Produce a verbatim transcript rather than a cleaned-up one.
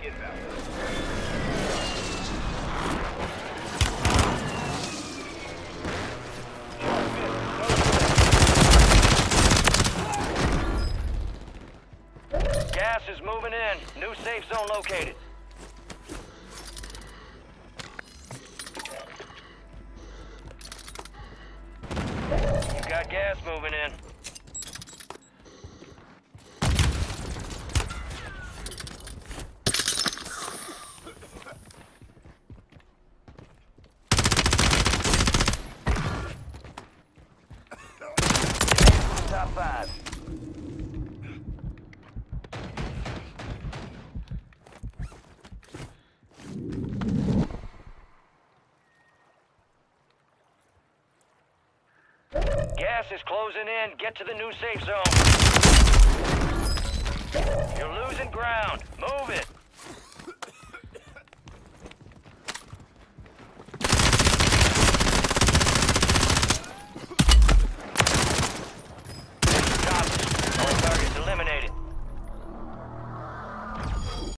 Gas is moving in. New safe zone located. You got gas moving in. Top five. Gas is closing in. Get to the new safe zone. You're losing ground. Move it.